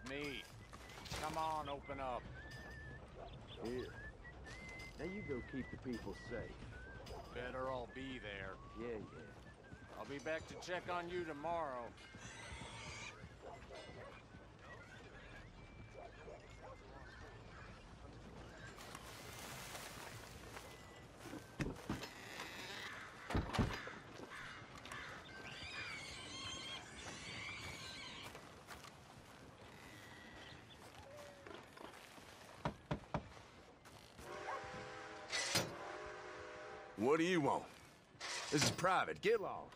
me. Come on, open up. Here. Now you go keep the people safe. Better all be there. Yeah. I'll be back to check on you tomorrow. What do you want? This is private. Get lost.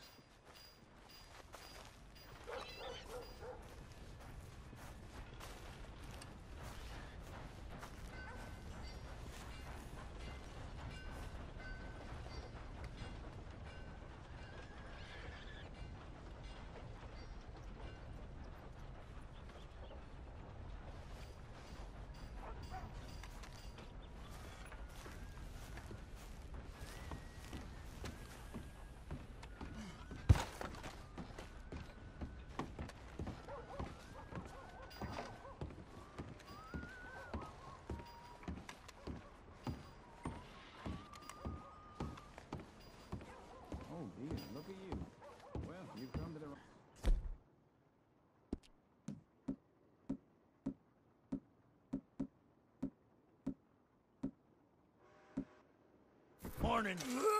Oh dear, look at you. Well, you've come to the Morning.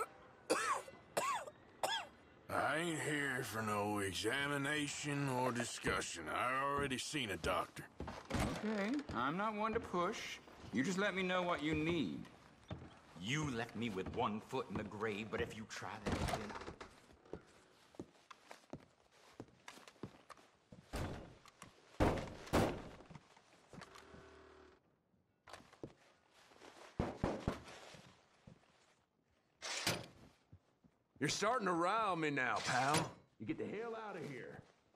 I ain't here for no examination or discussion. I already seen a doctor. Okay, I'm not one to push. You just let me know what you need. You left me with one foot in the grave, but if you try that again... You're starting to rile me now, pal. You get the hell out of here.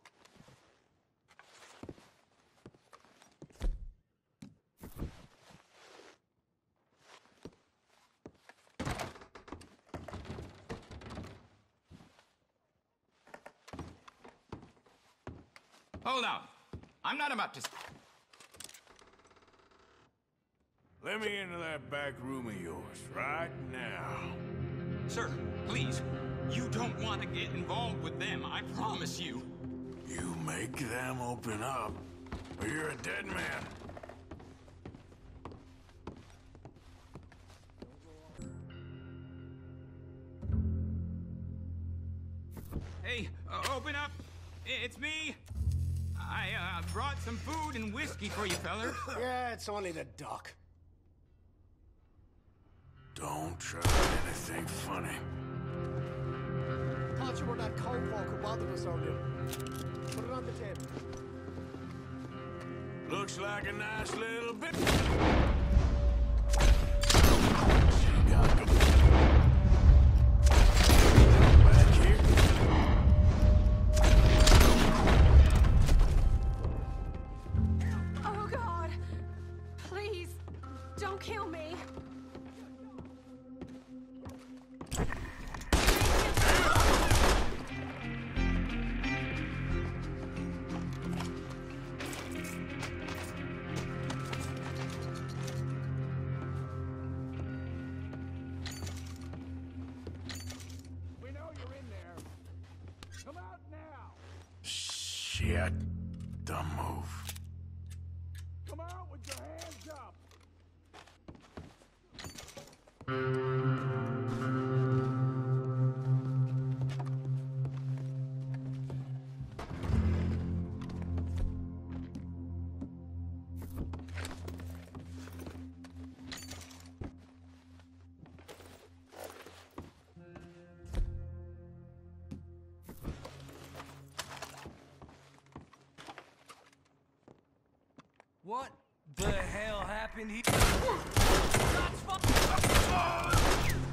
Hold on. I'm not about to... Let me into that back room of yours right now. Sir, please. You don't want to get involved with them, I promise you. You make them open up, or you're a dead man. Hey, open up. It's me. I brought some food and whiskey for you, fellers. Yeah, it's only the doc. Don't try anything funny. Thought you were that cold walker bothered us earlier. Put it on the table. Looks like a nice little bit. Back here. Oh, God. Please, don't kill me. We know you're in there. Come out now. Shit. Dumb move. Come out with your hands up. What the hell happened here?